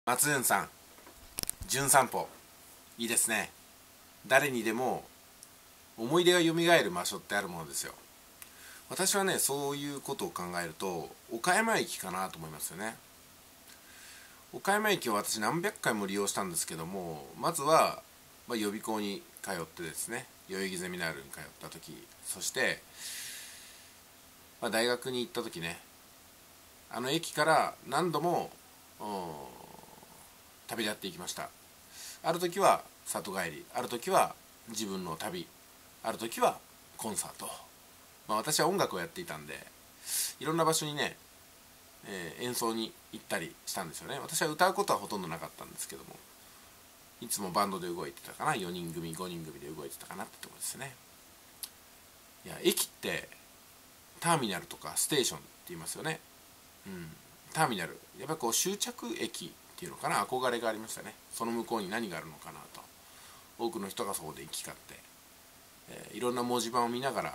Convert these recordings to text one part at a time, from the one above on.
松潤さん、純散歩いいですね。誰にでも思い出がよみがえる場所ってあるものですよ。私はね、そういうことを考えると岡山駅かなと思いますよね。岡山駅を私何百回も利用したんですけども、まずは、予備校に通ってですね、代々木ゼミナールに通った時、そして、大学に行った時ね、あの駅から何度も旅立っていきました。ある時は里帰り、ある時は自分の旅、ある時はコンサート、私は音楽をやっていたんで、いろんな場所にね、演奏に行ったりしたんですよね。私は歌うことはほとんどなかったんですけども、いつもバンドで動いてたかな、4人組5人組で動いてたかなってところですね。いや、駅ってターミナルとかステーションって言いますよね。ターミナル、やっぱりこう終着駅っていうのかな、憧れがありましたね。その向こうに何があるのかなと。多くの人がそこで行き交って、いろんな文字盤を見ながら、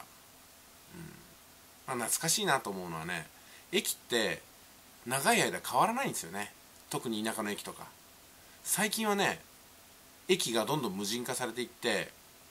懐かしいなと思うのはね、駅って長い間変わらないんですよね。特に田舎の駅とか。最近はね、駅がどんどん無人化されていって、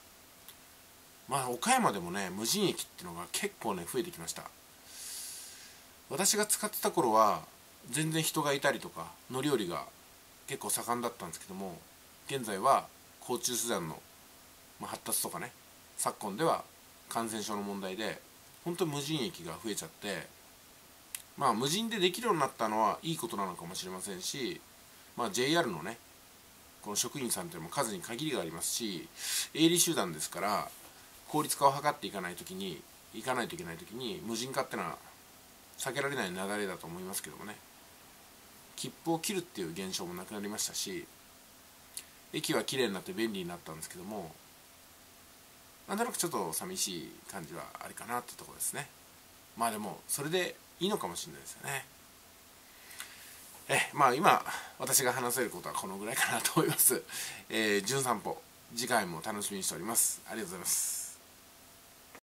岡山でもね、無人駅っていうのが結構ね、増えてきました。私が使ってた頃は全然人がいたりとか乗り降りが結構盛んだったんですけども、現在は交通手段の発達とかね、昨今では感染症の問題で本当に無人駅が増えちゃって、無人でできるようになったのはいいことなのかもしれませんし、JR のね、この職員さんというのも数に限りがありますし、営利集団ですから効率化を図っていかないといけない時に無人化ってのは避けられない流れだと思いますけどもね。切符を切るっていう現象もなくなりましたし、駅はきれいになって便利になったんですけども、なんとなくちょっと寂しい感じはあるかなってところですね。でもそれでいいのかもしれないですよね。今私が話せることはこのぐらいかなと思います。純散歩、次回も楽しみにしております。ありがとうございます。